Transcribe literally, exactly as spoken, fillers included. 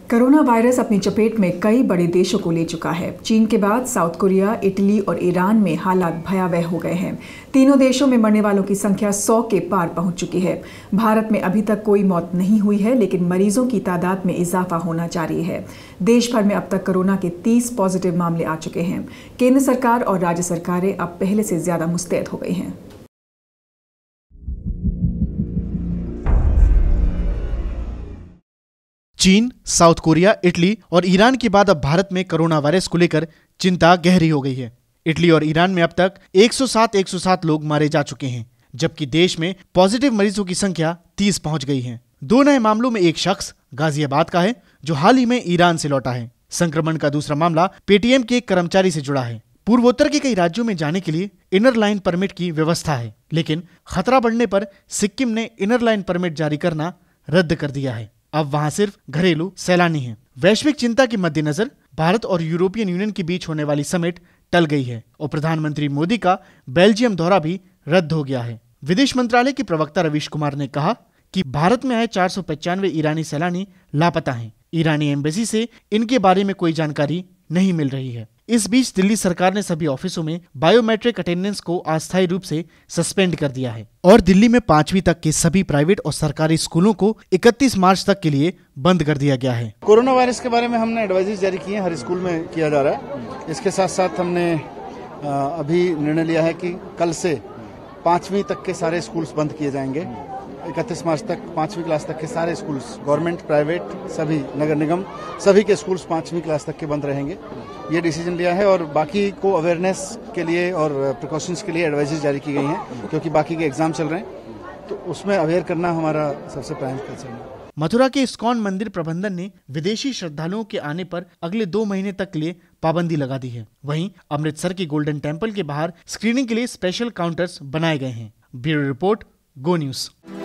Corona virus अपनी चपेट में कई बड़े देशों को ले चुका है। चीन के बाद साउथ कोरिया, इटली और ईरान में हालात भयावह हो गए हैं। तीनों देशों में मरने वालों की संख्या सौ के पार पहुंच चुकी है। भारत में अभी तक कोई मौत नहीं हुई है, लेकिन मरीजों की तादाद में इजाफा होना जारी है। देश भर में अब तक कोरोना के तीस पॉजिटिव मामले आ चुके हैं। केंद्र सरकार और राज्य सरकारें अब पहले से ज्यादा मुस्तैद हो गई हैं। चीन, साउथ कोरिया, इटली और ईरान के बाद अब भारत में कोरोना वायरस को लेकर चिंता गहरी हो गई है। इटली और ईरान में अब तक एक सौ सात लोग मारे जा चुके हैं, जबकि देश में पॉजिटिव मरीजों की संख्या तीस पहुंच गई है। दो नए मामलों में एक शख्स गाजियाबाद का है, जो हाल ही में ईरान से लौटा है। संक्रमण का दूसरा मामला पेटीएम के एक कर्मचारी से जुड़ा है। पूर्वोत्तर के कई राज्यों में जाने के लिए इनर लाइन परमिट की व्यवस्था है, लेकिन खतरा बढ़ने पर सिक्किम ने इनर लाइन परमिट जारी करना रद्द कर दिया है। अब वहां सिर्फ घरेलू सैलानी हैं। वैश्विक चिंता के मद्देनजर भारत और यूरोपियन यूनियन के बीच होने वाली समिट टल गई है और प्रधानमंत्री मोदी का बेल्जियम दौरा भी रद्द हो गया है। विदेश मंत्रालय के प्रवक्ता रवीश कुमार ने कहा कि भारत में आए चार सौ पचानवे ईरानी सैलानी लापता हैं। ईरानी एम्बेसी से इनके बारे में कोई जानकारी नहीं मिल रही है। इस बीच दिल्ली सरकार ने सभी ऑफिसों में बायोमेट्रिक अटेंडेंस को अस्थायी रूप से सस्पेंड कर दिया है और दिल्ली में पांचवी तक के सभी प्राइवेट और सरकारी स्कूलों को इकतीस मार्च तक के लिए बंद कर दिया गया है। कोरोना वायरस के बारे में हमने एडवाइजरी जारी की है, हर स्कूल में किया जा रहा है। इसके साथ साथ हमने अभी निर्णय लिया है कि कल से पांचवी तक के सारे स्कूल्स बंद किए जाएंगे। इकतीस मार्च तक पांचवी क्लास तक के सारे स्कूल्स, गवर्नमेंट, प्राइवेट, सभी नगर निगम, सभी के स्कूल्स पांचवी क्लास तक के बंद रहेंगे। ये डिसीजन लिया है और बाकी को अवेयरनेस के लिए और प्रिकॉशंस के लिए एडवाइजरी जारी की गई हैं, क्योंकि बाकी के एग्जाम चल रहे हैं, तो उसमें अवेयर करना हमारा सबसे प्राइम कंसर्न है। मथुरा के इस्कॉन मंदिर प्रबंधन ने विदेशी श्रद्धालुओं के आने पर अगले दो महीने तक के लिए पाबंदी लगा दी है। वहीं अमृतसर के गोल्डन टेम्पल के बाहर स्क्रीनिंग के लिए स्पेशल काउंटर्स बनाए गए हैं। Bureau report, Go news.